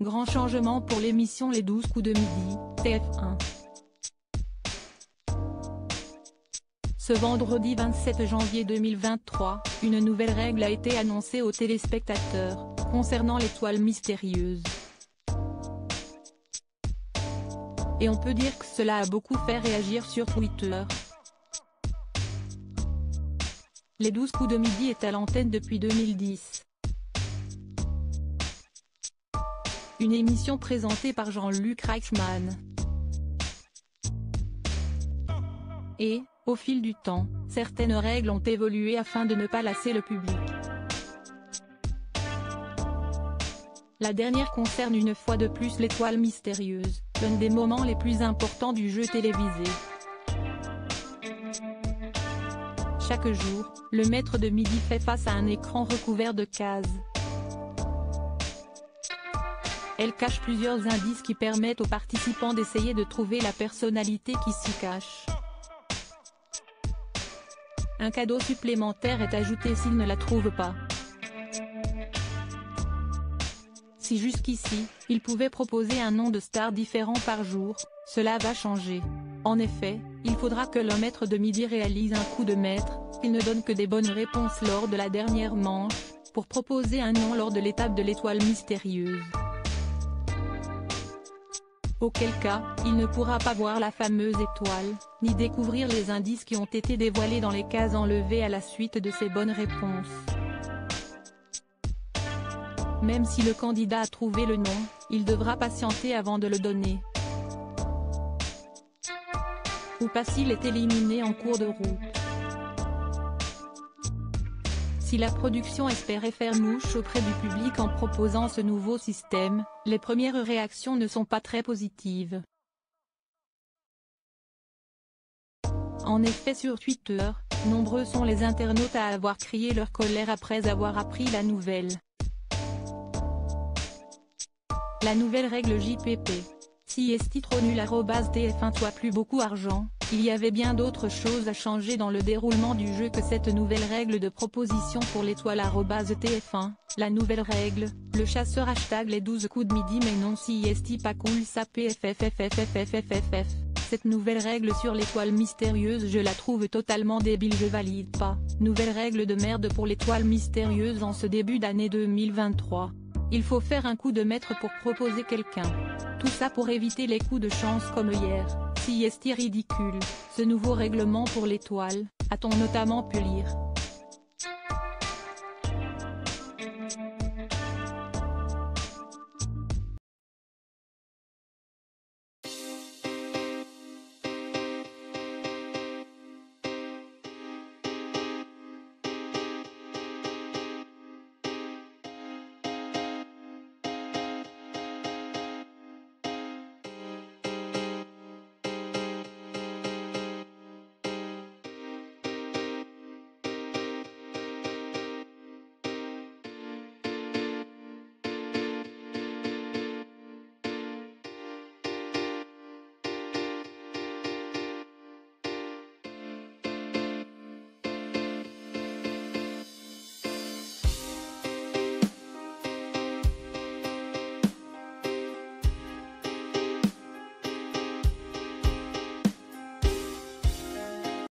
Grand changement pour l'émission Les 12 coups de midi, TF1. Ce vendredi 27 janvier 2023, une nouvelle règle a été annoncée aux téléspectateurs, concernant l'étoile mystérieuse. Et on peut dire que cela a beaucoup fait réagir sur Twitter. Les 12 coups de midi est à l'antenne depuis 2010. Une émission présentée par Jean-Luc Reichmann. Et, au fil du temps, certaines règles ont évolué afin de ne pas lasser le public. La dernière concerne une fois de plus l'étoile mystérieuse, l'un des moments les plus importants du jeu télévisé. Chaque jour, le maître de midi fait face à un écran recouvert de cases. Elle cache plusieurs indices qui permettent aux participants d'essayer de trouver la personnalité qui s'y cache. Un cadeau supplémentaire est ajouté s'ils ne la trouvent pas. Si jusqu'ici, il pouvait proposer un nom de star différent par jour, cela va changer. En effet, il faudra que le maître de midi réalise un coup de maître, qu'il ne donne que des bonnes réponses lors de la dernière manche, pour proposer un nom lors de l'étape de l'étoile mystérieuse. Auquel cas, il ne pourra pas voir la fameuse étoile, ni découvrir les indices qui ont été dévoilés dans les cases enlevées à la suite de ses bonnes réponses. Même si le candidat a trouvé le nom, il devra patienter avant de le donner. Ou pas s'il est éliminé en cours de route. Si la production espérait faire mouche auprès du public en proposant ce nouveau système, les premières réactions ne sont pas très positives. En effet, sur Twitter, nombreux sont les internautes à avoir crié leur colère après avoir appris la nouvelle. La nouvelle règle JPP. Si est trop nul @TF1 toi plus beaucoup argent, il y avait bien d'autres choses à changer dans le déroulement du jeu que cette nouvelle règle de proposition pour l'étoile @TF1, la nouvelle règle, le chasseur les 12 coups de midi mais non si est pas cool ça pffffffffff. Cette nouvelle règle sur l'étoile mystérieuse je la trouve totalement débile je valide pas, nouvelle règle de merde pour l'étoile mystérieuse en ce début d'année 2023. Il faut faire un coup de maître pour proposer quelqu'un. Tout ça pour éviter les coups de chance comme hier, si est ridicule, ce nouveau règlement pour l'étoile, a-t-on notamment pu lire.